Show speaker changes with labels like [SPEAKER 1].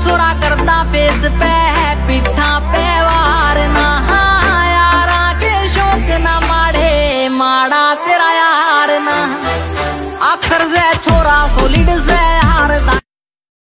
[SPEAKER 1] छोरा करता पेज पे है पिठा पे वार ना, यारा के शौक ना माड़े माड़ा तेरा यार ना। आखर से छोरा सोलिड से